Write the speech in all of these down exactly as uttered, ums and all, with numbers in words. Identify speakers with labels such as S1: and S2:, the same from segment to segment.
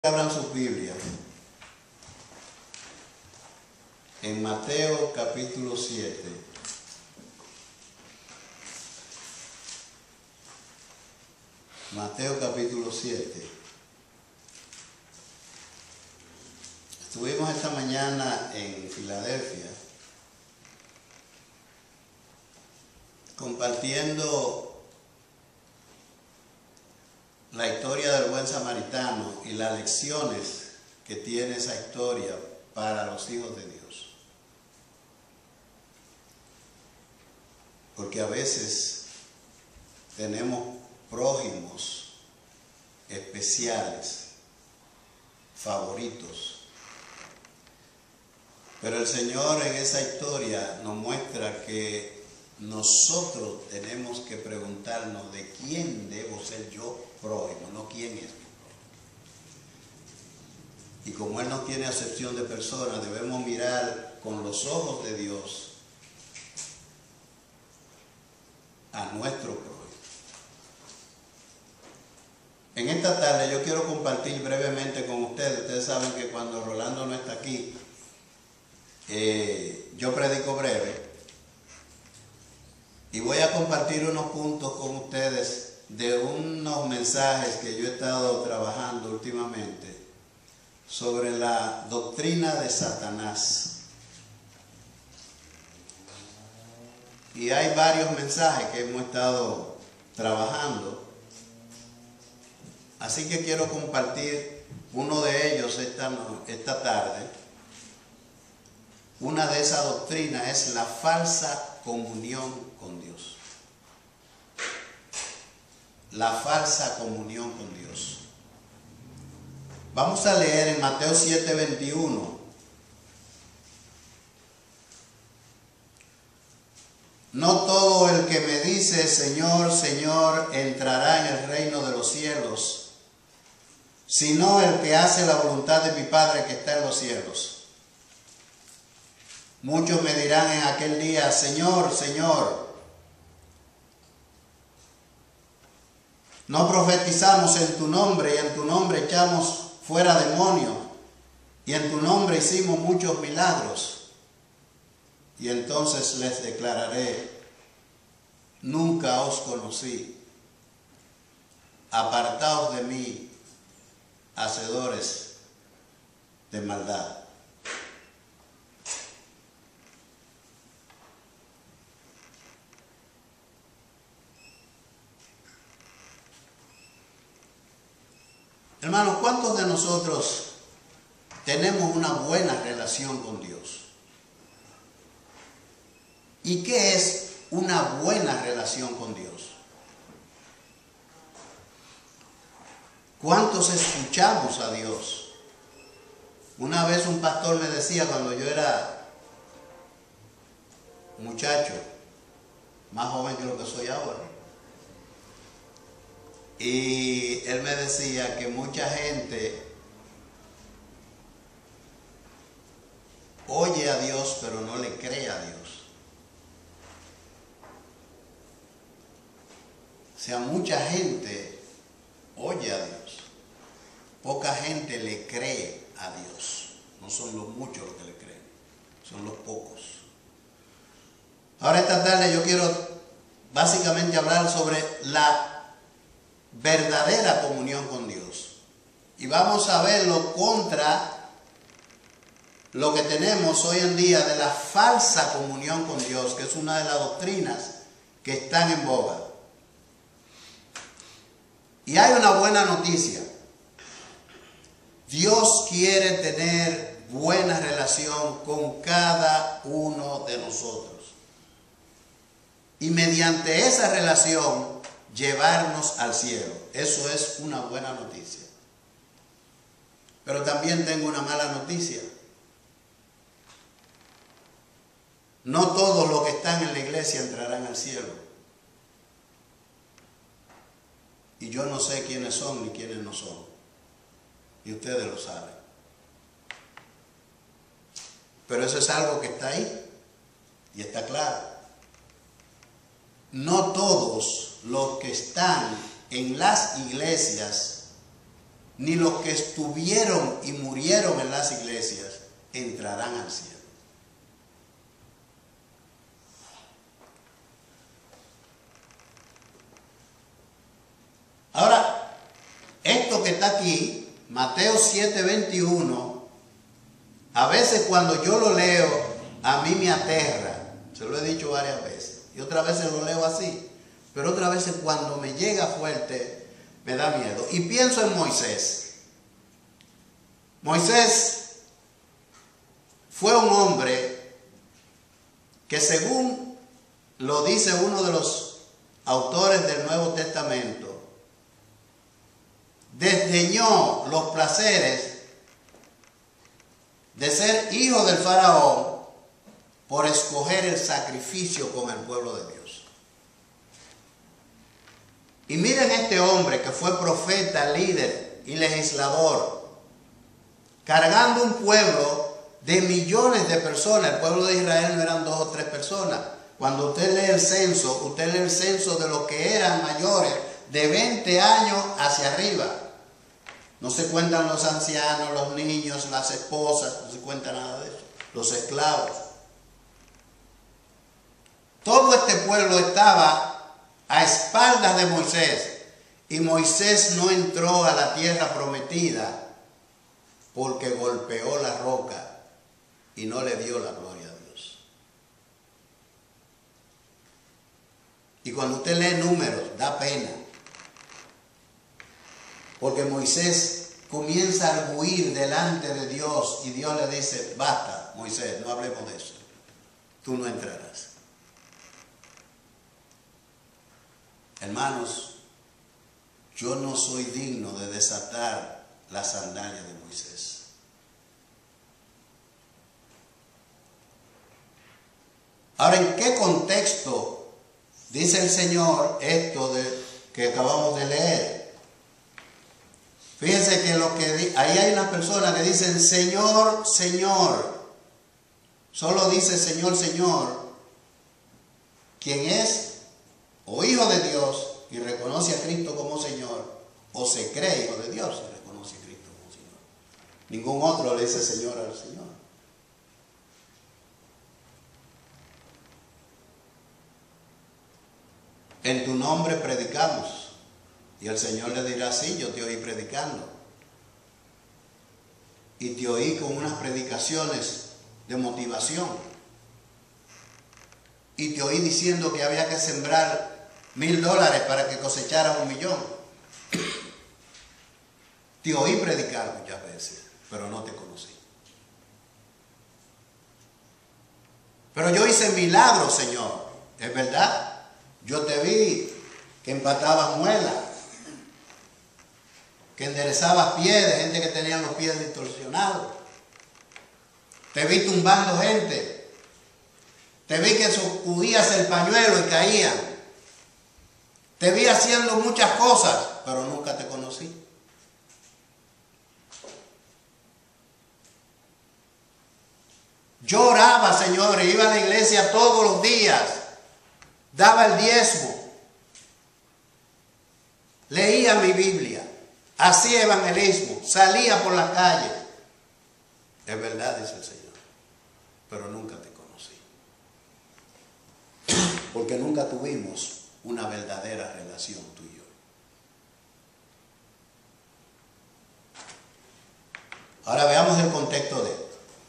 S1: Abran sus Biblias en Mateo capítulo siete. Mateo capítulo siete. Estuvimos esta mañana en Filadelfia compartiendo la historia del buen samaritano y las lecciones que tiene esa historia para los hijos de Dios. Porque a veces tenemos prójimos especiales, favoritos. Pero el Señor en esa historia nos muestra que nosotros tenemos que preguntarnos de quién debo ser yo prójimo, no quién es mi prójimo. Y como Él no tiene acepción de personas, debemos mirar con los ojos de Dios a nuestro prójimo. En esta tarde yo quiero compartir brevemente con ustedes. Ustedes saben que cuando Rolando no está aquí, eh, yo predico breve. Y voy a compartir unos puntos con ustedes de unos mensajes que yo he estado trabajando últimamente sobre la doctrina de Satanás. Y hay varios mensajes que hemos estado trabajando. Así que quiero compartir uno de ellos esta, esta tarde. Una de esas doctrinas es la falsa comunión con Dios. La falsa comunión con Dios. Vamos a leer en Mateo siete veintiuno. No todo el que me dice Señor, Señor, entrará en el reino de los cielos, sino el que hace la voluntad de mi Padre que está en los cielos. Muchos me dirán en aquel día, Señor, Señor, no profetizamos en tu nombre y en tu nombre echamos fuera demonios y en tu nombre hicimos muchos milagros. Y entonces les declararé, nunca os conocí, apartaos de mí, hacedores de maldad. Hermanos, ¿cuántos de nosotros tenemos una buena relación con Dios? ¿Y qué es una buena relación con Dios? ¿Cuántos escuchamos a Dios? Una vez un pastor me decía cuando yo era muchacho, más joven que lo que soy ahora, y él me decía que mucha gente oye a Dios pero no le cree a Dios. O sea, mucha gente oye a Dios, poca gente le cree a Dios. No son los muchos los que le creen, son los pocos. Ahora esta tarde yo quiero básicamente hablar sobre la verdadera comunión con Dios. Y vamos a verlo contra lo que tenemos hoy en día de la falsa comunión con Dios, que es una de las doctrinas que están en boga. Y hay una buena noticia. Dios quiere tener buena relación con cada uno de nosotros. Y mediante esa relación llevarnos al cielo. Eso es una buena noticia. Pero también tengo una mala noticia. No todos los que están en la iglesia entrarán al cielo. Y yo no sé quiénes son ni quiénes no son. Y ustedes lo saben. Pero eso es algo que está ahí. Y está claro. No todos los que están en las iglesias ni los que estuvieron y murieron en las iglesias entrarán al cielo. Ahora, esto que está aquí, Mateo siete veintiuno, a veces cuando yo lo leo, a mí me aterra. Se lo he dicho varias veces. Y otras veces lo leo así. Pero otras veces cuando me llega fuerte, me da miedo. Y pienso en Moisés. Moisés fue un hombre que, según lo dice uno de los autores del Nuevo Testamento, desdeñó los placeres de ser hijo del faraón por escoger el sacrificio con el pueblo de Dios. Y miren este hombre que fue profeta, líder y legislador, cargando un pueblo de millones de personas. El pueblo de Israel no eran dos o tres personas. Cuando usted lee el censo, usted lee el censo de los que eran mayores de veinte años hacia arriba. No se cuentan los ancianos, los niños, las esposas, no se cuenta nada de eso. Los esclavos. Todo este pueblo estaba a espaldas de Moisés. Y Moisés no entró a la tierra prometida porque golpeó la roca y no le dio la gloria a Dios. Y cuando usted lee números, da pena. Porque Moisés comienza a arguir delante de Dios y Dios le dice: basta, Moisés, no hablemos de eso. Tú no entrarás. Hermanos, yo no soy digno de desatar la sandalia de Moisés. Ahora, ¿en qué contexto dice el Señor esto de, que acabamos de leer? Fíjense que, lo que ahí hay una persona que dicen Señor, Señor. Solo dice Señor, Señor quien es o hijo de Dios y reconoce a Cristo como Señor, o se cree hijo de Dios y reconoce a Cristo como Señor. Ningún otro le dice Señor al Señor. En tu nombre predicamos. Y el Señor le dirá: sí, yo te oí predicando. Y te oí con unas predicaciones de motivación. Y te oí diciendo que había que sembrar mil dólares para que cosecharas un millón. Te oí predicar muchas veces, pero no te conocí. Pero yo hice milagros, Señor. Es verdad. Yo te vi que empatabas muelas, que enderezabas pies de gente que tenía los pies distorsionados. Te vi tumbando gente. Te vi que sacudías el pañuelo y caían. Te vi haciendo muchas cosas, pero nunca te conocí. Yo oraba, Señor, y iba a la iglesia todos los días. Daba el diezmo. Leía mi Biblia. Hacía evangelismo. Salía por las calles. Es verdad, dice el Señor, pero nunca te conocí. Porque nunca tuvimos una verdadera relación tú y yo. Ahora veamos el contexto de esto.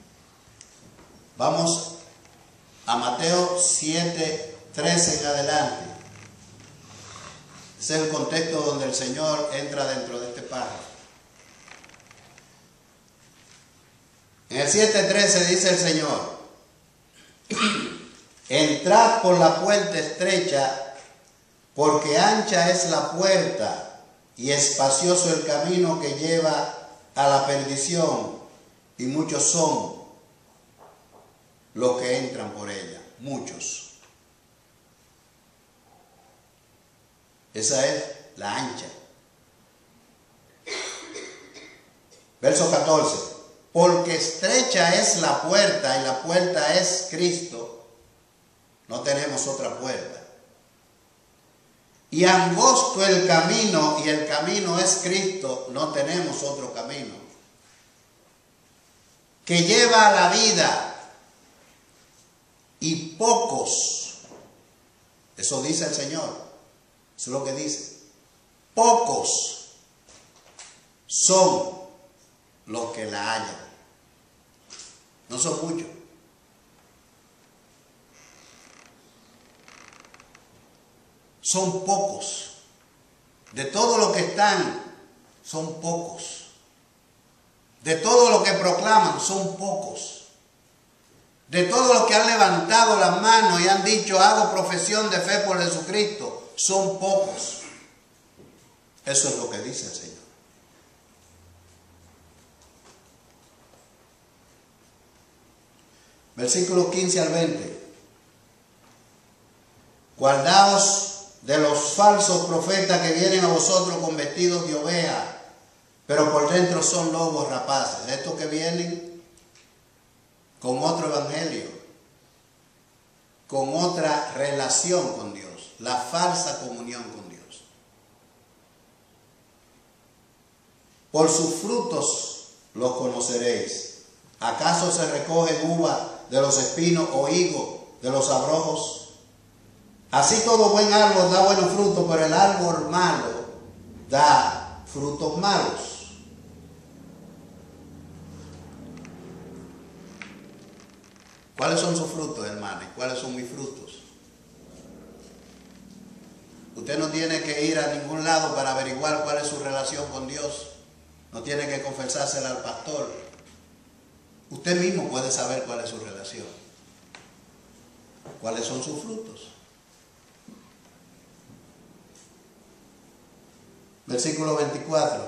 S1: Vamos a Mateo siete, trece en adelante. Ese es el contexto donde el Señor entra dentro de este párrafo. En el siete trece dice el Señor: entrad por la puerta estrecha, porque ancha es la puerta y espacioso el camino que lleva a la perdición, y muchos son los que entran por ella. Muchos. Esa es la ancha. Verso catorce. Porque estrecha es la puerta y la puerta es Cristo. No tenemos otra puerta. y angosto el camino, y el camino es Cristo, no tenemos otro camino, que lleva a la vida, y pocos, eso dice el Señor, eso es lo que dice, pocos son los que la hallan, no son muchos. Son pocos. De todo lo que están, son pocos. De todo lo que proclaman, son pocos. De todos los que han levantado las manos y han dicho, hago profesión de fe por Jesucristo, son pocos. Eso es lo que dice el Señor. Versículos quince al veinte. Guardaos de los falsos profetas que vienen a vosotros con vestidos de oveja, pero por dentro son lobos rapaces. Estos que vienen con otro evangelio, con otra relación con Dios, la falsa comunión con Dios. Por sus frutos los conoceréis. ¿Acaso se recoge uva de los espinos o higo de los abrojos? Así todo buen árbol da buenos frutos, pero el árbol malo da frutos malos. ¿Cuáles son sus frutos, hermanos? ¿Cuáles son mis frutos? Usted no tiene que ir a ningún lado para averiguar cuál es su relación con Dios. No tiene que confesársela al pastor. Usted mismo puede saber cuál es su relación. ¿Cuáles son sus frutos? Versículo veinticuatro.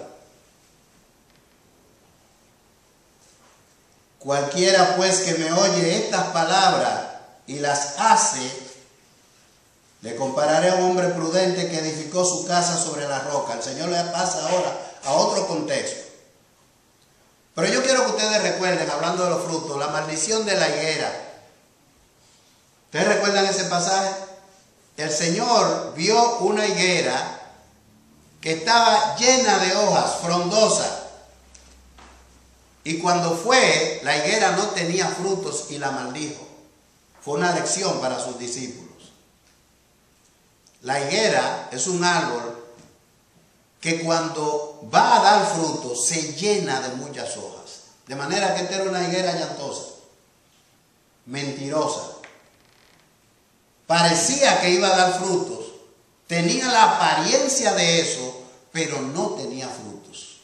S1: Cualquiera pues que me oye estas palabras y las hace, le compararé a un hombre prudente que edificó su casa sobre la roca. El Señor le pasa ahora a otro contexto. Pero yo quiero que ustedes recuerden, hablando de los frutos, la maldición de la higuera. ¿Ustedes recuerdan ese pasaje? El Señor vio una higuera que estaba llena de hojas, frondosa. Y cuando fue, la higuera no tenía frutos y la maldijo. Fue una lección para sus discípulos. La higuera es un árbol que cuando va a dar frutos se llena de muchas hojas. De manera que esta era una higuera llantosa, mentirosa. Parecía que iba a dar frutos, tenía la apariencia de eso, pero no tenía frutos.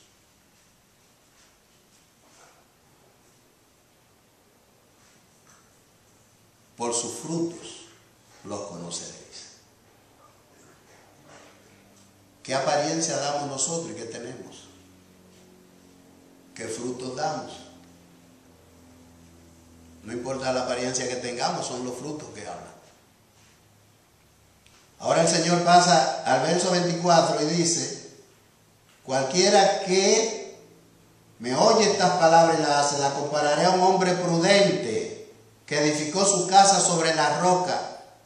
S1: Por sus frutos los conoceréis. ¿Qué apariencia damos nosotros y qué tenemos? ¿Qué frutos damos? No importa la apariencia que tengamos, son los frutos que hablan. Ahora el Señor pasa al verso veinticuatro y dice, cualquiera que me oye estas palabras y las hace, la compararé a un hombre prudente que edificó su casa sobre la roca.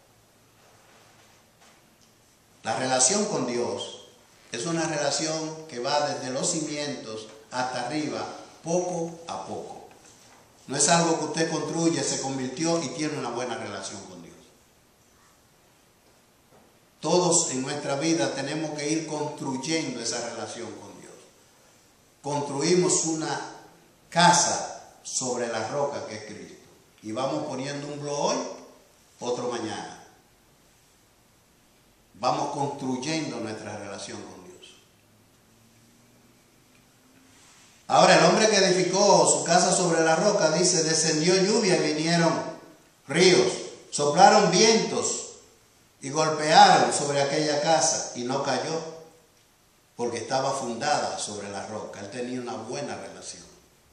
S1: La relación con Dios es una relación que va desde los cimientos hasta arriba, poco a poco. No es algo que usted construye, se convirtió y tiene una buena relación con Dios. Todos en nuestra vida tenemos que ir construyendo esa relación con Dios. Construimos una casa sobre la roca que es Cristo. Y vamos poniendo un blog hoy, otro mañana. Vamos construyendo nuestra relación con Dios. Ahora el hombre que edificó su casa sobre la roca, dice, descendió lluvia y vinieron ríos, soplaron vientos y golpearon sobre aquella casa y no cayó porque estaba fundada sobre la roca. Él tenía una buena relación.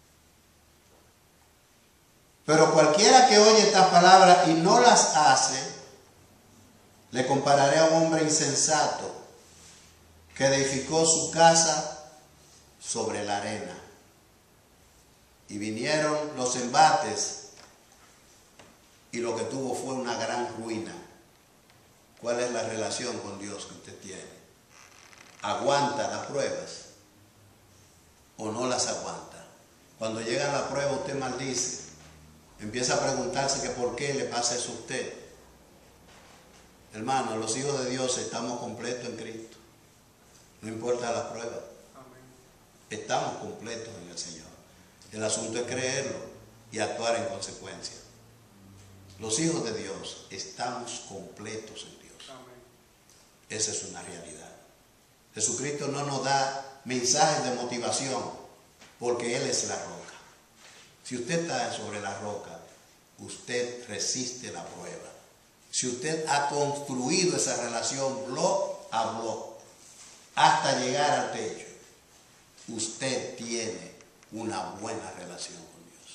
S1: Pero cualquiera que oye estas palabras y no las hace, le compararé a un hombre insensato que edificó su casa sobre la arena. Y vinieron los embates y lo que tuvo fue una gran ruina. ¿Cuál es la relación con Dios que usted tiene? ¿Aguanta las pruebas o no las aguanta? Cuando llega la prueba usted maldice. Empieza a preguntarse que por qué le pasa eso a usted. Hermano, los hijos de Dios estamos completos en Cristo. No importa la prueba. Estamos completos en el Señor. El asunto es creerlo y actuar en consecuencia. Los hijos de Dios estamos completos en Dios. Esa es una realidad. Jesucristo no nos da mensajes de motivación porque Él es la roca. Si usted está sobre la roca, usted resiste la prueba. Si usted ha construido esa relación bloque a bloque hasta llegar al techo, usted tiene una buena relación con Dios.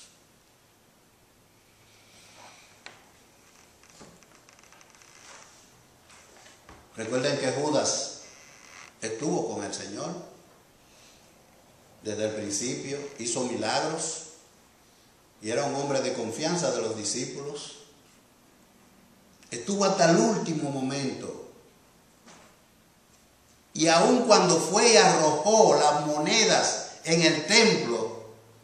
S1: Recuerden que Judas estuvo con el Señor desde el principio, hizo milagros y era un hombre de confianza de los discípulos. Estuvo hasta el último momento. Y aun cuando fue y arrojó las monedas en el templo,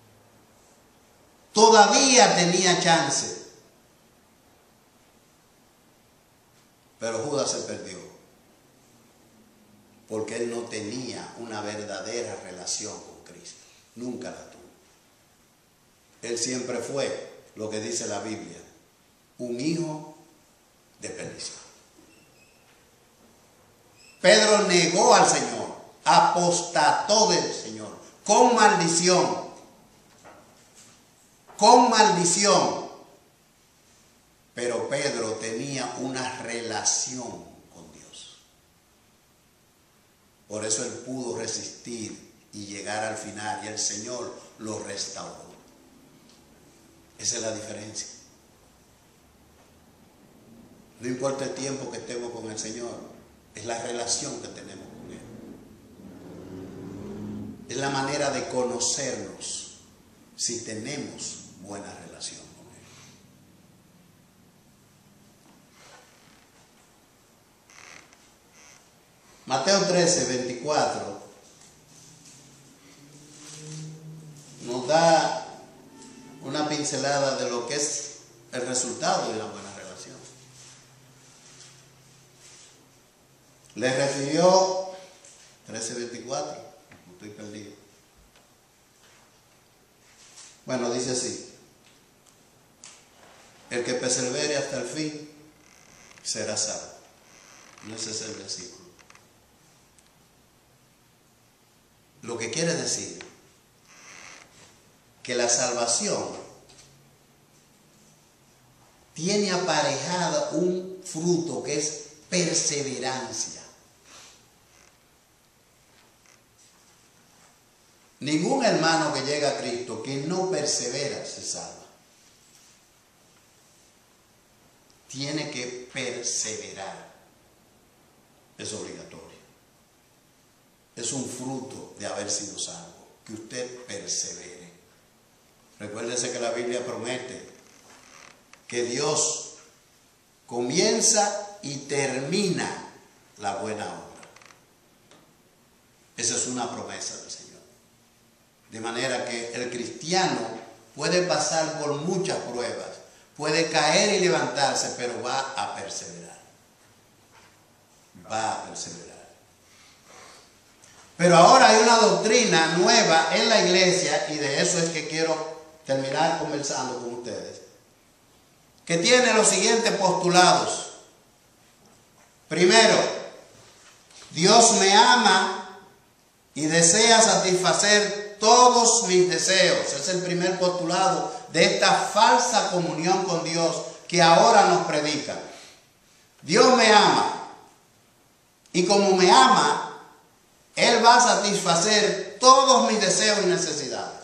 S1: todavía tenía chance. Pero Judas se perdió, porque él no tenía una verdadera relación con Cristo. Nunca la tuvo. Él siempre fue, lo que dice la Biblia, un hijo de perdición. Pedro negó al Señor, apostató del Señor, con maldición, con maldición. Pero Pedro tenía una relación con Dios. Por eso él pudo resistir y llegar al final y el Señor lo restauró. Esa es la diferencia. No importa el tiempo que estemos con el Señor, es la relación que tenemos con Él. Es la manera de conocernos si tenemos buena relación con Él. Mateo trece, veinticuatro nos da una pincelada de lo que es el resultado de una buena relación. Le refirió, trece veinticuatro, estoy perdido. Bueno, dice así: el que persevere hasta el fin será salvo. No ese es el versículo. Lo que quiere decir que la salvación tiene aparejada un fruto que es perseverancia. Ningún hermano que llega a Cristo que no persevera se salva. Tiene que perseverar. Es obligatorio. Es un fruto de haber sido salvo, que usted persevere. Recuérdese que la Biblia promete que Dios comienza y termina la buena obra. Esa es una promesa del Señor. De manera que el cristiano puede pasar por muchas pruebas, puede caer y levantarse, pero va a perseverar. Va a perseverar. Pero ahora hay una doctrina nueva en la iglesia, y de eso es que quiero terminar conversando con ustedes, que tiene los siguientes postulados. Primero, Dios me ama y desea satisfacer todos mis deseos. Es el primer postulado de esta falsa comunión con Dios que ahora nos predican. Dios me ama y como me ama, Él va a satisfacer todos mis deseos y necesidades.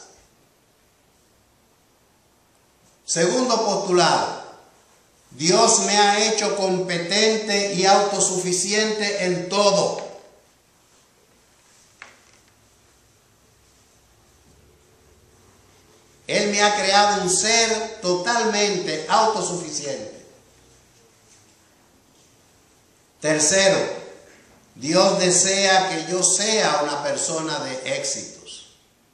S1: Segundo postulado: Dios me ha hecho competente y autosuficiente en todo. Él me ha creado un ser totalmente autosuficiente. Tercero, Dios desea que yo sea una persona de éxitos.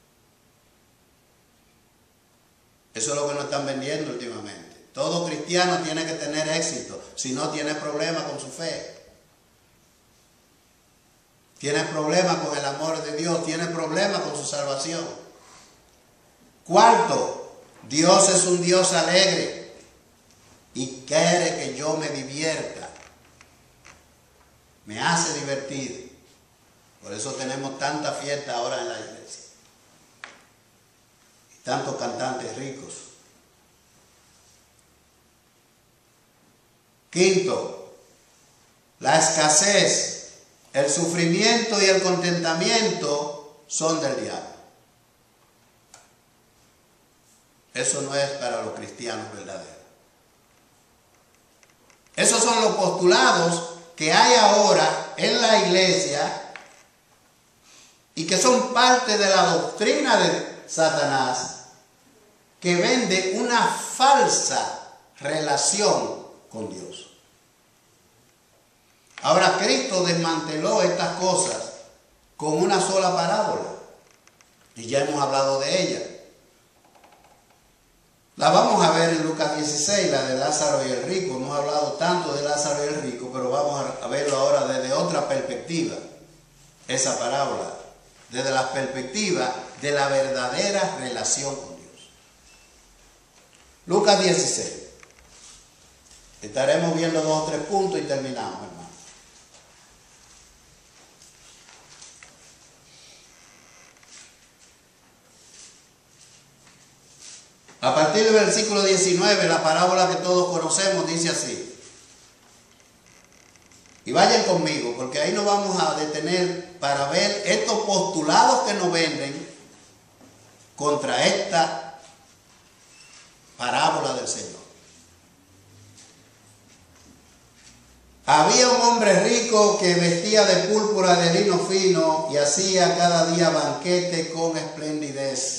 S1: Eso es lo que nos están vendiendo últimamente. Todo cristiano tiene que tener éxito, si no tiene problemas con su fe. Tiene problemas con el amor de Dios, tiene problemas con su salvación. Cuarto, Dios es un Dios alegre y quiere que yo me divierta. Me hace divertir. Por eso tenemos tanta fiesta ahora en la iglesia. Y tantos cantantes ricos. Quinto, la escasez, el sufrimiento y el contentamiento son del diablo. Eso no es para los cristianos verdaderos. Esos son los postulados que hay ahora en la iglesia y que son parte de la doctrina de Satanás, que vende una falsa relación con Dios. Ahora, Cristo desmanteló estas cosas con una sola parábola y ya hemos hablado de ella. La vamos a ver en Lucas dieciséis, la de Lázaro y el rico. Hemos hablado tanto de Lázaro y el rico, pero vamos a verlo ahora desde otra perspectiva, esa parábola, desde la perspectiva de la verdadera relación con Dios. Lucas dieciséis. Estaremos viendo dos o tres puntos y terminamos, hermano. A partir del versículo diecinueve, la parábola que todos conocemos dice así. Y vayan conmigo, porque ahí nos vamos a detener para ver estos postulados que nos venden contra esta parábola del Señor. Había un hombre rico que vestía de púrpura de lino fino y hacía cada día banquete con esplendidez.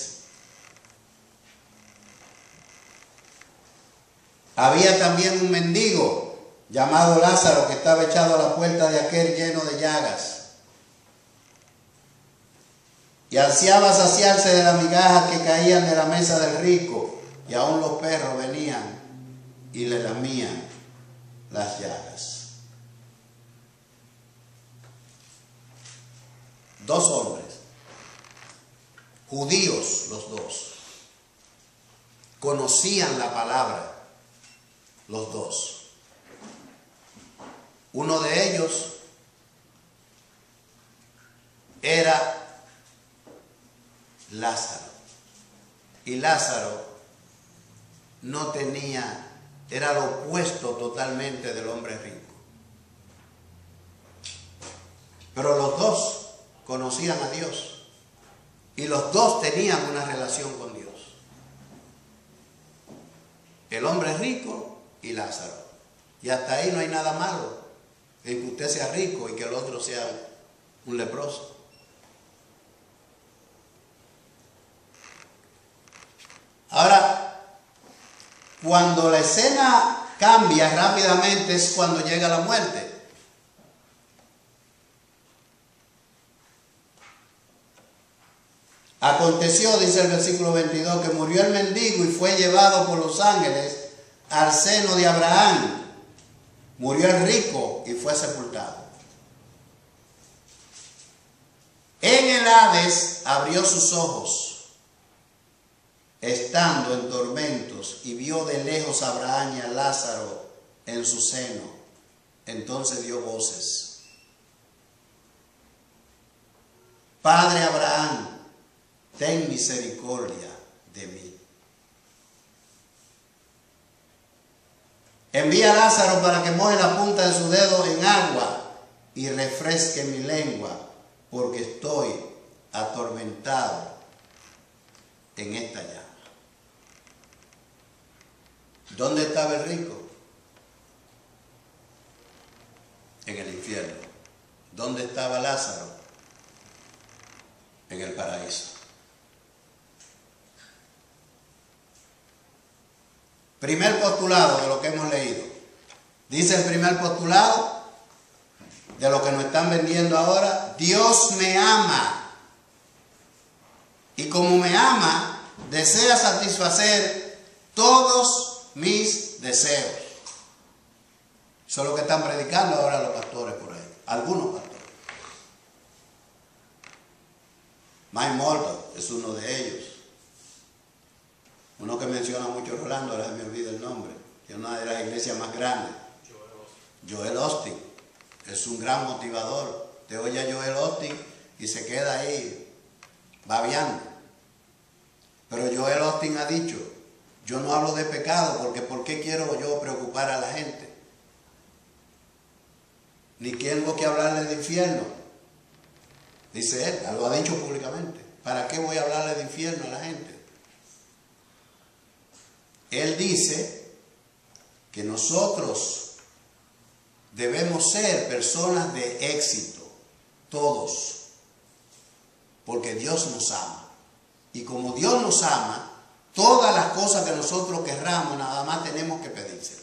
S1: Había también un mendigo llamado Lázaro que estaba echado a la puerta de aquel lleno de llagas. Y ansiaba saciarse de las migajas que caían de la mesa del rico, y aún los perros venían y le lamían las llagas. Dos hombres, judíos los dos, conocían la palabra. Los dos. Uno de ellos era Lázaro. Y Lázaro no tenía, era lo opuesto totalmente del hombre rico. Pero los dos conocían a Dios. Y los dos tenían una relación con Dios. El hombre rico y Lázaro. Y hasta ahí no hay nada malo en que usted sea rico y que el otro sea un leproso. Ahora, cuando la escena cambia rápidamente es cuando llega la muerte. Aconteció, dice el versículo veintidós, que murió el mendigo y fue llevado por los ángeles al seno de Abraham. Murió el rico y fue sepultado. En el Hades abrió sus ojos, estando en tormentos, y vio de lejos a Abraham y a Lázaro en su seno. Entonces dio voces: Padre Abraham, ten misericordia de mí. Envía a Lázaro para que moje la punta de su dedo en agua y refresque mi lengua, porque estoy atormentado en esta llama. ¿Dónde estaba el rico? En el infierno. ¿Dónde estaba Lázaro? En el paraíso. Primer postulado de lo que hemos leído. Dice el primer postulado de lo que nos están vendiendo ahora. Dios me ama. Y como me ama, desea satisfacer todos mis deseos. Eso es lo que están predicando ahora los pastores por ahí. Algunos pastores. Mike Morton es uno de ellos. Uno que menciona mucho Rolando, ahora me olvida el nombre. Que es una de las iglesias más grandes. Joel Osteen. Es un gran motivador. Te oye a Joel Osteen y se queda ahí babeando. Pero Joel Osteen ha dicho, yo no hablo de pecado porque ¿por qué quiero yo preocupar a la gente? Ni tengo que hablarle de infierno. Dice él, lo ha dicho públicamente. ¿Para qué voy a hablarle de infierno a la gente? Él dice que nosotros debemos ser personas de éxito, todos, porque Dios nos ama. Y como Dios nos ama, todas las cosas que nosotros querramos, nada más tenemos que pedírselas.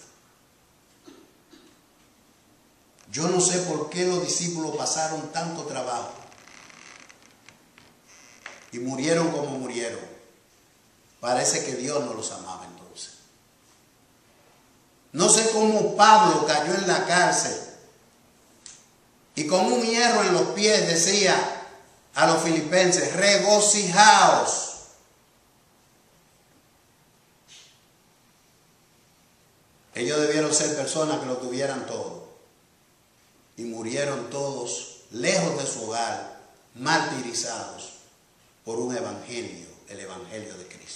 S1: Yo no sé por qué los discípulos pasaron tanto trabajo y murieron como murieron. Parece que Dios no los amaba entonces. No sé cómo Pablo cayó en la cárcel y con un hierro en los pies decía a los filipenses, regocijaos. Ellos debieron ser personas que lo tuvieran todo. Y murieron todos lejos de su hogar, martirizados por un evangelio, el evangelio de Cristo.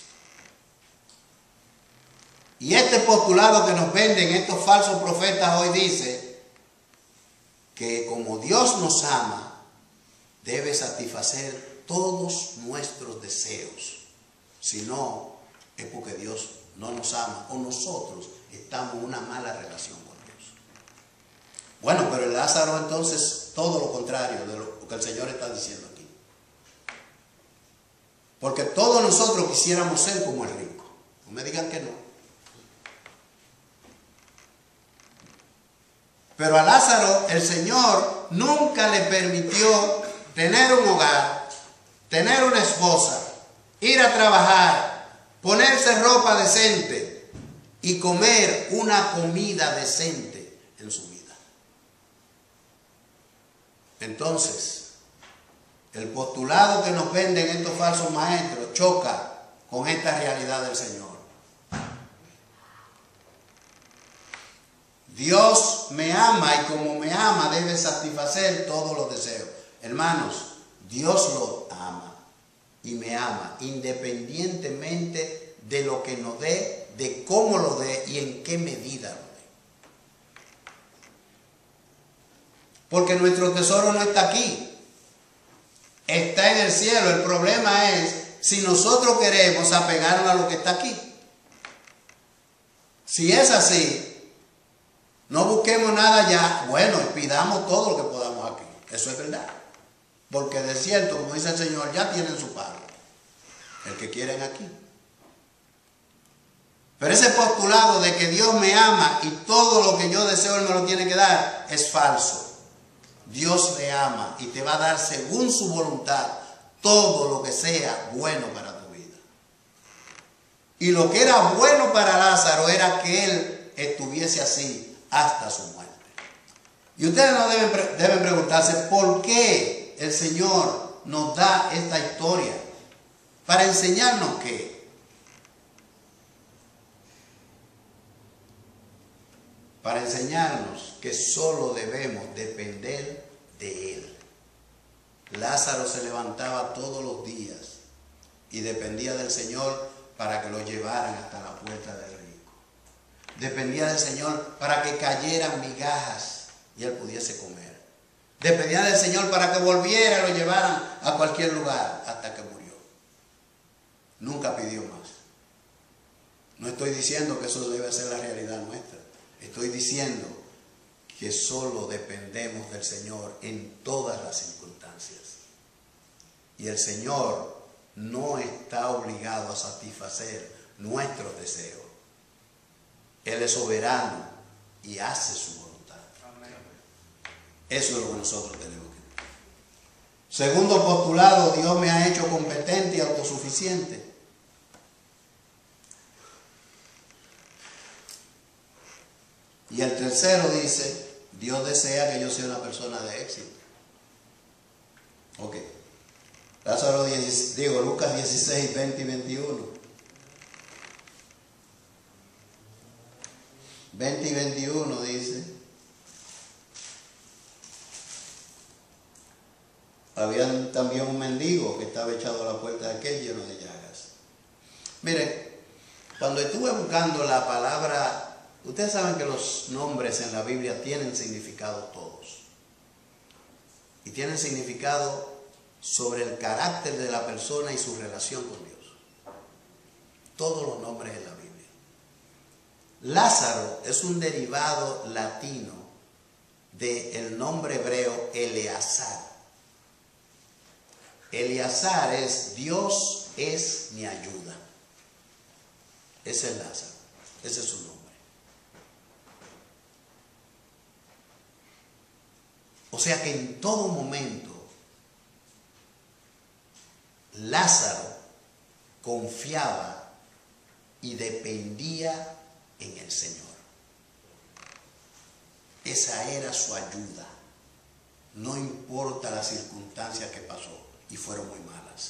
S1: Y este postulado que nos venden estos falsos profetas hoy dice que como Dios nos ama, debe satisfacer todos nuestros deseos. Si no, es porque Dios no nos ama o nosotros estamos en una mala relación con Dios. Bueno, pero el Lázaro entonces todo lo contrario de lo que el Señor está diciendo aquí. Porque todos nosotros quisiéramos ser como el rico. No me digan que no. Pero a Lázaro el Señor nunca le permitió tener un hogar, tener una esposa, ir a trabajar, ponerse ropa decente y comer una comida decente en su vida. Entonces, el postulado que nos venden estos falsos maestros choca con esta realidad del Señor. Dios me ama y como me ama debe satisfacer todos los deseos. Hermanos, Dios lo ama y me ama independientemente de lo que nos dé, de cómo lo dé y en qué medida lo dé. Porque nuestro tesoro no está aquí, está en el cielo. El problema es si nosotros queremos apegarnos a lo que está aquí. Si es así, no busquemos nada allá, bueno, pidamos todo lo que podamos aquí. Eso es verdad. Porque de cierto, como dice el Señor, ya tienen su pago. El que quieren aquí. Pero ese postulado de que Dios me ama y todo lo que yo deseo Él me lo tiene que dar, es falso. Dios te ama y te va a dar según su voluntad todo lo que sea bueno para tu vida. Y lo que era bueno para Lázaro era que él estuviese así hasta su muerte. Y ustedes no deben, deben preguntarse por qué el Señor nos da esta historia. Para enseñarnos qué. Para enseñarnos que solo debemos depender de Él. Lázaro se levantaba todos los días y dependía del Señor para que lo llevaran hasta la puerta del rico. Dependía del Señor para que cayeran migajas y él pudiese comer. Dependía del Señor para que volviera y lo llevaran a cualquier lugar hasta que murió. Nunca pidió más. No estoy diciendo que eso debe ser la realidad nuestra. Estoy diciendo que solo dependemos del Señor en todas las circunstancias. Y el Señor no está obligado a satisfacer nuestros deseos. Él es soberano y hace su voluntad. Eso es lo que nosotros tenemos que. Segundo postulado, Dios me ha hecho competente y autosuficiente. Y el tercero dice, Dios desea que yo sea una persona de éxito. Ok. Lázaro diez, digo, Lucas dieciséis, veinte y veintiuno. veinte y veintiuno dice, había también un mendigo que estaba echado a la puerta de aquel lleno de llagas. Miren, cuando estuve buscando la palabra, ustedes saben que los nombres en la Biblia tienen significado todos. Y tienen significado sobre el carácter de la persona y su relación con Dios. Todos los nombres en la Biblia. Lázaro es un derivado latino del nombre hebreo Eleazar. Eleazar es Dios es mi ayuda. Ese es Lázaro, ese es su nombre. O sea que en todo momento Lázaro confiaba y dependía en el Señor. Esa era su ayuda. No importa las circunstancias que pasó, y fueron muy malas.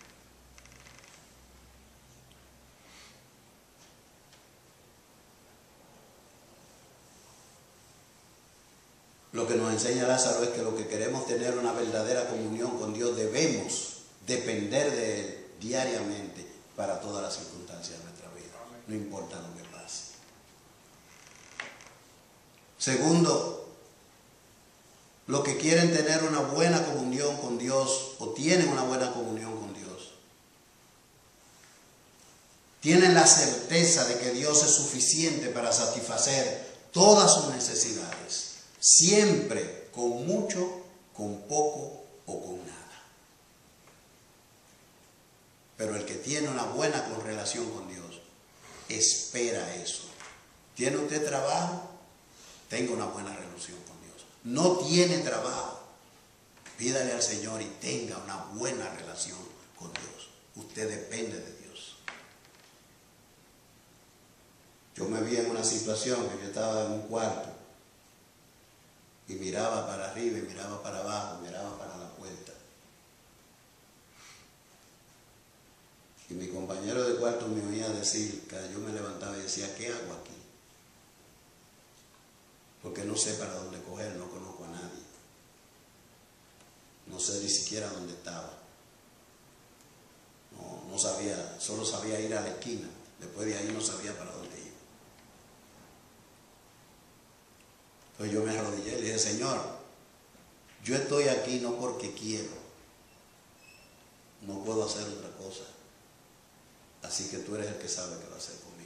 S1: Lo que nos enseña Lázaro es que lo que queremos tener una verdadera comunión con Dios, debemos depender de Él diariamente para todas las circunstancias de nuestra vida. No importa lo que pase. Segundo, los que quieren tener una buena comunión con Dios o tienen una buena comunión con Dios, tienen la certeza de que Dios es suficiente para satisfacer todas sus necesidades. Siempre, con mucho, con poco o con nada. Pero el que tiene una buena relación con Dios, espera eso. ¿Tiene usted trabajo? Tenga una buena relación con Dios. No tiene trabajo, pídale al Señor y tenga una buena relación con Dios. Usted depende de Dios. Yo me vi en una situación que yo estaba en un cuarto y miraba para arriba y miraba para abajo, miraba para la puerta. Y mi compañero de cuarto me oía decir, que yo me levantaba y decía, ¿qué hago aquí? Porque no sé para dónde coger, no conozco a nadie. No sé ni siquiera dónde estaba. No, no sabía, solo sabía ir a la esquina. Después de ahí no sabía para dónde ir. Entonces yo me arrodillé y le dije, Señor, yo estoy aquí no porque quiero. No puedo hacer otra cosa. Así que tú eres el que sabe qué va a hacer conmigo.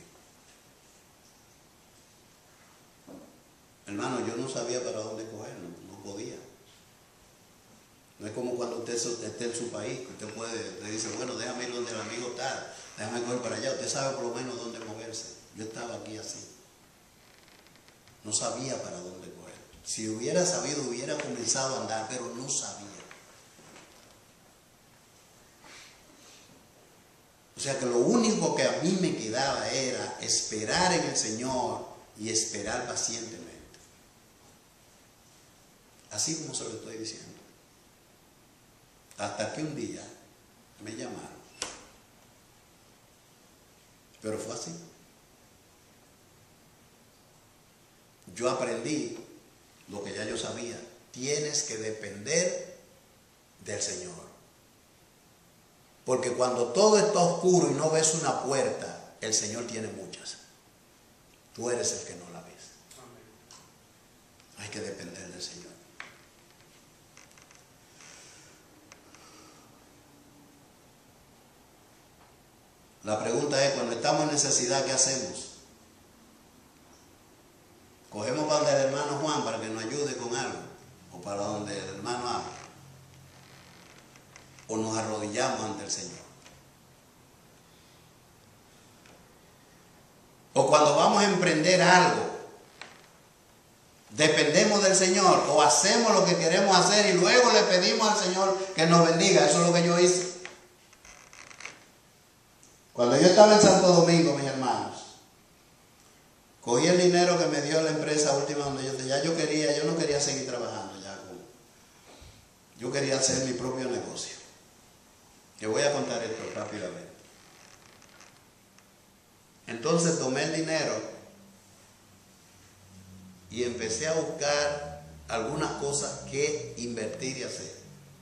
S1: Hermano, yo no sabía para dónde coger, no, no podía. No es como cuando usted esté en su país, que usted puede, le dice, bueno, déjame ir donde el amigo está, déjame coger para allá. Usted sabe por lo menos dónde moverse. Yo estaba aquí así. No sabía para dónde coger. Si hubiera sabido, hubiera comenzado a andar, pero no sabía. O sea que lo único que a mí me quedaba era esperar en el Señor y esperar pacientemente. Así como se lo estoy diciendo. Hasta que un día me llamaron. Pero fue así. Yo aprendí lo que ya yo sabía. Tienes que depender del Señor. Porque cuando todo está oscuro y no ves una puerta, el Señor tiene muchas. Tú eres el que no la ves. Hay que depender del Señor. La pregunta es, cuando estamos en necesidad, ¿qué hacemos? ¿Cogemos para donde el hermano Juan para que nos ayude con algo? ¿O para donde el hermano habla? ¿O nos arrodillamos ante el Señor? ¿O cuando vamos a emprender algo, dependemos del Señor o hacemos lo que queremos hacer y luego le pedimos al Señor que nos bendiga. Eso es lo que yo hice. Cuando yo estaba en Santo Domingo, mis hermanos, cogí el dinero que me dio la empresa última donde yo ya yo quería, yo no quería seguir trabajando ya con, yo quería hacer mi propio negocio. Yo voy a contar esto rápidamente. Entonces tomé el dinero y empecé a buscar algunas cosas que invertir y hacer.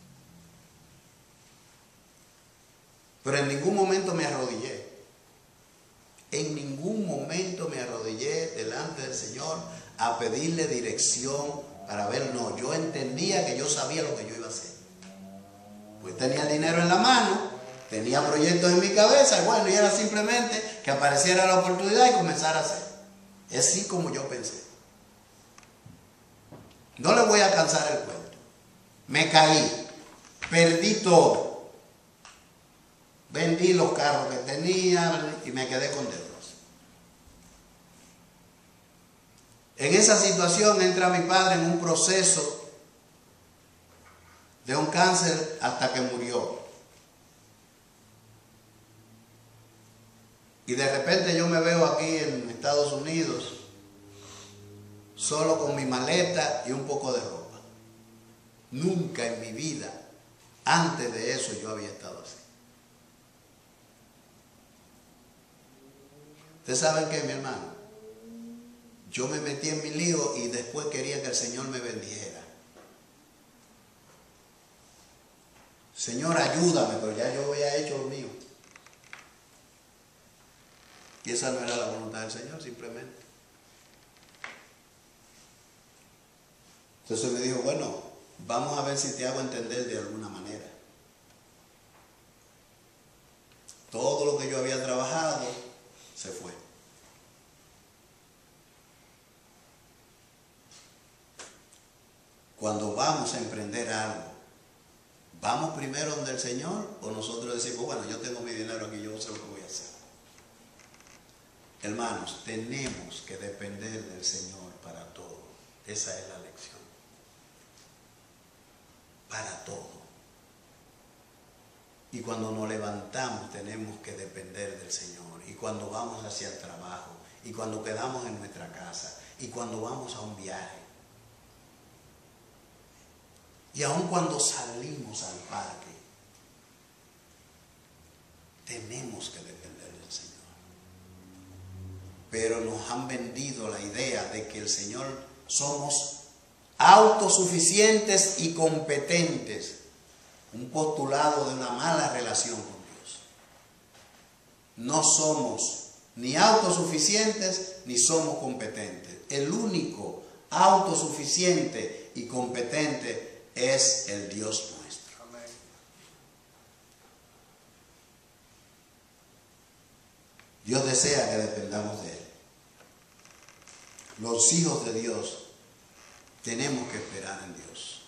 S1: Pero en ningún momento me arrodillé. En ningún momento me arrodillé delante del Señor a pedirle dirección para ver. No, yo entendía que yo sabía lo que yo iba a hacer. Pues tenía el dinero en la mano, tenía proyectos en mi cabeza, y bueno, y era simplemente que apareciera la oportunidad y comenzar a hacer. Es así como yo pensé. No le voy a cansar el cuento. Me caí, perdí todo. Vendí los carros que tenía y me quedé con deudas. En esa situación entra mi padre en un proceso de un cáncer hasta que murió. Y de repente yo me veo aquí en Estados Unidos, solo con mi maleta y un poco de ropa. Nunca en mi vida, antes de eso, yo había estado así. ¿Ustedes saben qué, mi hermano? Yo me metí en mi lío y después quería que el Señor me bendijera. Señor, ayúdame, pero ya yo había hecho lo mío. Y esa no era la voluntad del Señor, simplemente. Entonces me dijo, bueno, vamos a ver si te hago entender de alguna manera. Todo lo que yo había trabajado se fue. Cuando vamos a emprender algo, ¿vamos primero donde el Señor o nosotros decimos, bueno, yo tengo mi dinero aquí, yo sé lo que voy a hacer? Hermanos, tenemos que depender del Señor para todo. Esa es la lección. Para todo. Y cuando nos levantamos tenemos que depender del Señor. Y cuando vamos hacia el trabajo, y cuando quedamos en nuestra casa, y cuando vamos a un viaje, y aun cuando salimos al parque, tenemos que depender del Señor. Pero nos han vendido la idea de que el Señor somos autosuficientes y competentes. Un postulado de una mala relación con Dios. No somos ni autosuficientes ni somos competentes. El único autosuficiente y competente es el Dios nuestro. Amén. Dios desea que dependamos de Él. Los hijos de Dios tenemos que esperar en Dios.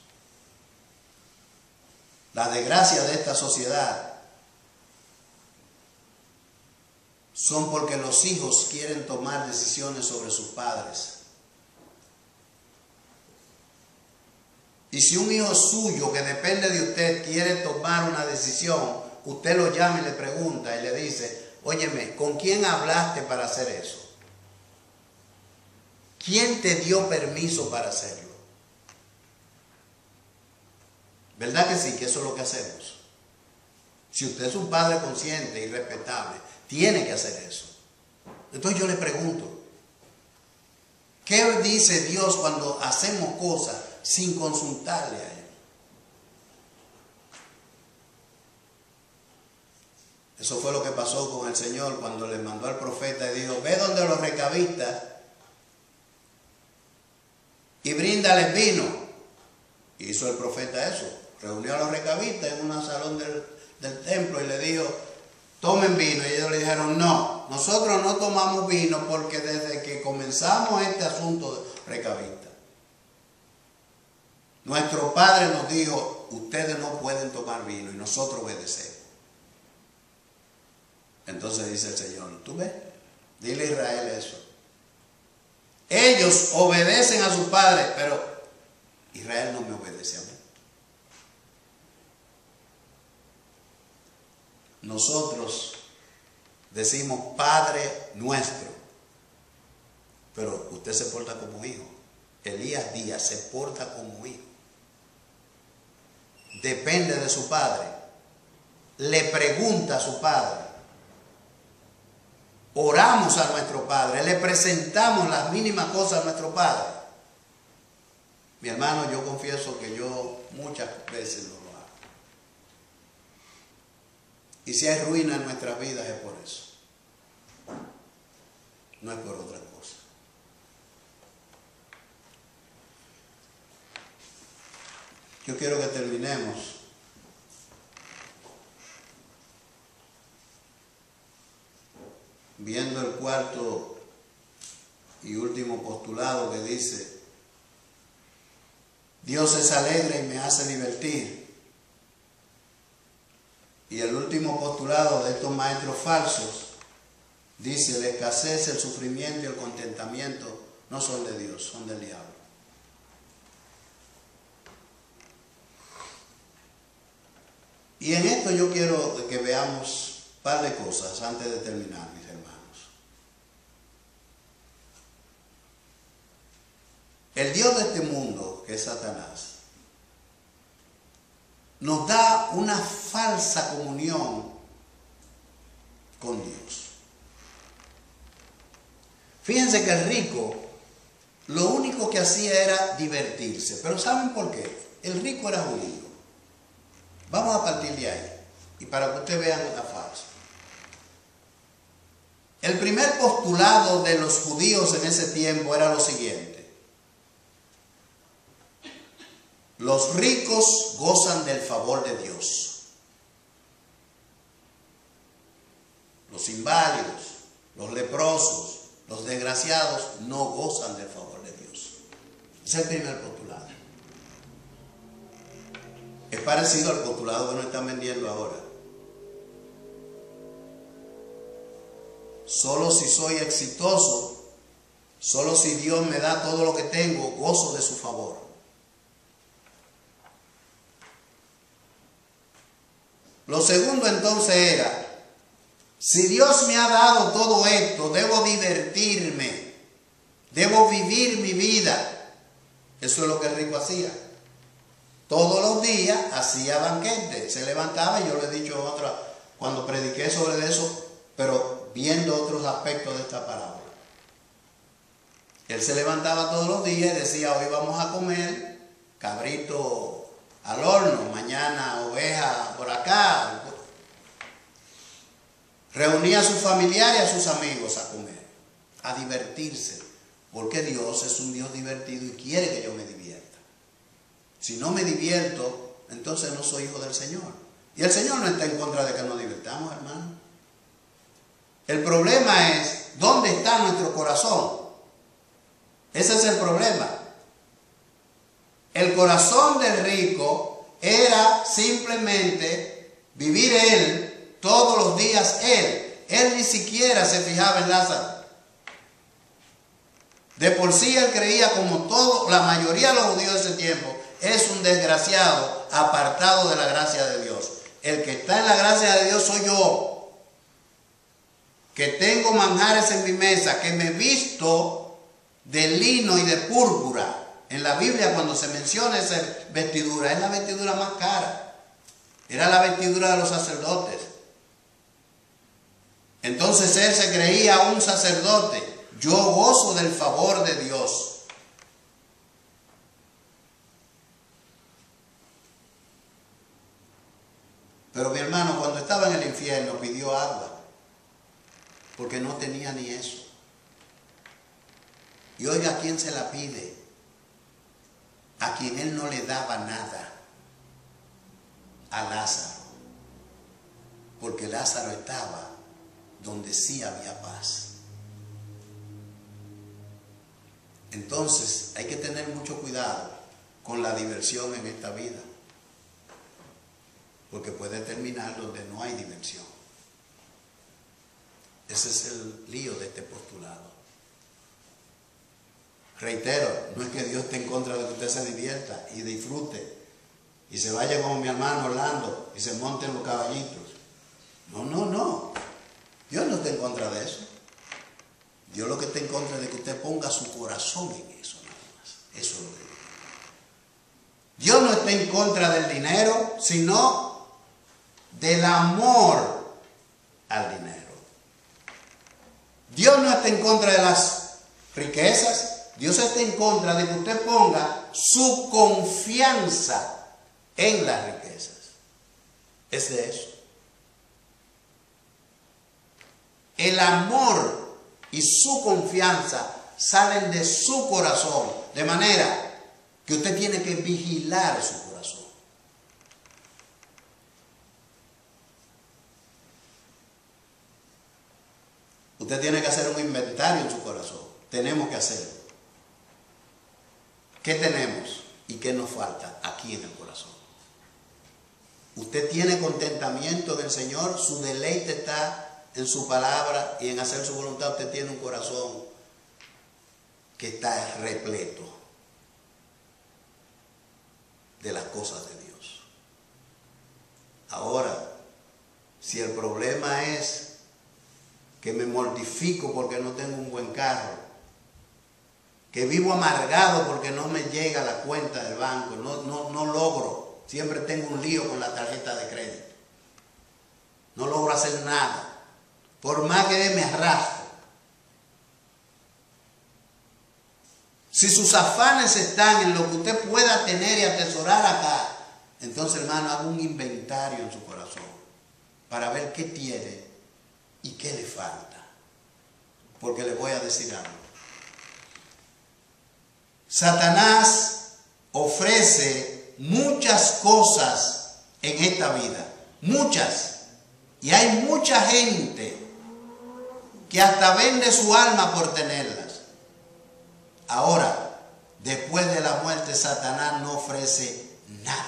S1: La desgracia de esta sociedad son porque los hijos quieren tomar decisiones sobre sus padres. Y si un hijo suyo que depende de usted quiere tomar una decisión, usted lo llama y le pregunta y le dice, óyeme, ¿con quién hablaste para hacer eso? ¿Quién te dio permiso para hacerlo? ¿Verdad que sí? Que eso es lo que hacemos. Si usted es un padre consciente y respetable, tiene que hacer eso. Entonces yo le pregunto, ¿qué dice Dios cuando hacemos cosas sin consultarle a Él? Eso fue lo que pasó con el Señor cuando le mandó al profeta y dijo, ve donde los recabistas y bríndales vino. Y hizo el profeta eso. Reunió a los recabistas en un salón del, del templo y le dijo, tomen vino. Y ellos le dijeron, no, nosotros no tomamos vino porque desde que comenzamos este asunto de recabista, nuestro padre nos dijo, ustedes no pueden tomar vino y nosotros obedecemos. Entonces dice el Señor, ¿tú ves? Dile a Israel eso. Ellos obedecen a sus padres, pero Israel no me obedece a mí. Nosotros decimos Padre nuestro, pero usted se porta como hijo. Elías Díaz se porta como hijo. Depende de su padre. Le pregunta a su padre. Oramos a nuestro padre. Le presentamos las mínimas cosas a nuestro padre. Mi hermano, yo confieso que yo muchas veces no lo hago. Y si hay ruina en nuestras vidas es por eso. No es por otra cosa. Yo quiero que terminemos viendo el cuarto y último postulado que dice: Dios es alegre y me hace divertir. Y el último postulado de estos maestros falsos dice: la escasez, el sufrimiento y el contentamiento no son de Dios, son del diablo. Y en esto yo quiero que veamos un par de cosas antes de terminar, mis hermanos. El Dios de este mundo, que es Satanás, nos da una falsa comunión con Dios. Fíjense que el rico lo único que hacía era divertirse. Pero ¿saben por qué? El rico era judío. Vamos a partir de ahí. Y para que ustedes vean una falsa. El primer postulado de los judíos en ese tiempo era lo siguiente: los ricos gozan del favor de Dios. Los inválidos, los leprosos, los desgraciados no gozan del favor de Dios. Ese es el primer postulado. Es parecido al postulado que nos están vendiendo ahora. Solo si soy exitoso, solo si Dios me da todo lo que tengo, gozo de su favor. Lo segundo entonces era: si Dios me ha dado todo esto, debo divertirme, debo vivir mi vida. Eso es lo que el rico hacía. Todos los días hacía banquete, se levantaba, y yo le he dicho otra, cuando prediqué sobre eso, pero viendo otros aspectos de esta parábola. Él se levantaba todos los días y decía: hoy vamos a comer cabrito al horno, mañana oveja por acá. Reunía a sus familiares y a sus amigos a comer, a divertirse, porque Dios es un Dios divertido y quiere que yo me divierta. Si no me divierto, entonces no soy hijo del Señor. Y el Señor no está en contra de que nos divirtamos, hermano. El problema es: ¿dónde está nuestro corazón? Ese es el problema. El corazón del rico era simplemente vivir él, todos los días él. Él ni siquiera se fijaba en Lázaro. De por sí él creía, como todo, la mayoría de los judíos de ese tiempo, es un desgraciado apartado de la gracia de Dios. El que está en la gracia de Dios soy yo, que tengo manjares en mi mesa, que me visto de lino y de púrpura. En la Biblia, cuando se menciona esa vestidura, es la vestidura más cara. Era la vestidura de los sacerdotes. Entonces él se creía un sacerdote. Yo gozo del favor de Dios. Pero mi hermano, cuando estaba en el infierno, pidió agua, porque no tenía ni eso. Y oiga, ¿a quién se la pide? A quien él no le daba nada, a Lázaro, porque Lázaro estaba donde sí había paz. Entonces hay que tener mucho cuidado con la diversión en esta vida, porque puede terminar donde no hay diversión. Ese es el lío de este postulado. Reitero, no es que Dios esté en contra de que usted se divierta y disfrute y se vaya como mi hermano Orlando y se monte en los caballitos. No, no, no. Dios no está en contra de eso. Dios lo que está en contra es de que usted ponga su corazón en eso nada más. Eso es lo que Dios. Dios no está en contra del dinero, sino del amor al dinero. Dios no está en contra de las riquezas. Dios está en contra de que usted ponga su confianza en las riquezas. Es de eso. El amor y su confianza salen de su corazón, de manera que usted tiene que vigilar su corazón. Usted tiene que hacer un inventario en su corazón. Tenemos que hacerlo. ¿Qué tenemos y qué nos falta aquí en el corazón? Usted tiene contentamiento del Señor, su deleite está en su palabra y en hacer su voluntad. Usted tiene un corazón que está repleto de las cosas de Dios. Ahora, si el problema es que me mortifico porque no tengo un buen carro, que vivo amargado porque no me llega la cuenta del banco, no, no, no logro, siempre tengo un lío con la tarjeta de crédito, no logro hacer nada, por más que me arrastro. Si sus afanes están en lo que usted pueda tener y atesorar acá, entonces, hermano, haga un inventario en su corazón para ver qué tiene y qué le falta. Porque le voy a decir algo. Satanás ofrece muchas cosas en esta vida, muchas, y hay mucha gente que hasta vende su alma por tenerlas. Ahora, después de la muerte, Satanás no ofrece nada.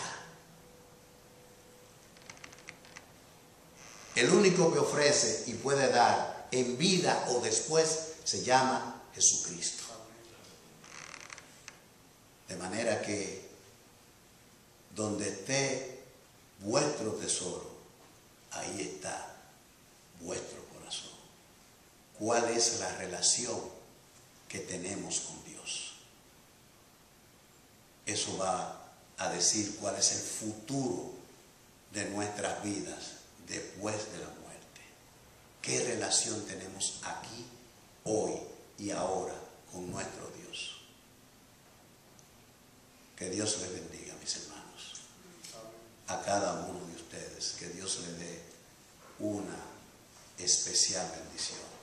S1: El único que ofrece y puede dar en vida o después se llama Jesucristo. De manera que donde esté vuestro tesoro, ahí está vuestro corazón. ¿Cuál es la relación que tenemos con Dios? Eso va a decir cuál es el futuro de nuestras vidas después de la muerte. ¿Qué relación tenemos aquí, hoy y ahora con nuestro Dios? Que Dios les bendiga, mis hermanos, a cada uno de ustedes, que Dios les dé una especial bendición.